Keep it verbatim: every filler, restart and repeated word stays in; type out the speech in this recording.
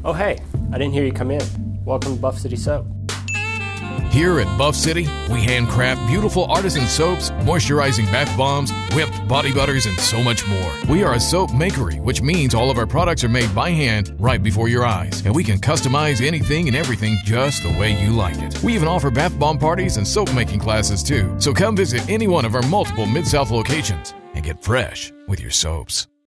Oh hey, I didn't hear you come in. Welcome to Buff City Soap. Here at Buff City, we handcraft beautiful artisan soaps, moisturizing bath bombs, whipped body butters, and so much more. We are a soap makery, which means all of our products are made by hand right before your eyes, and we can customize anything and everything just the way you like it. We even offer bath bomb parties and soap making classes too. So come visit any one of our multiple Mid-South locations and get fresh with your soaps.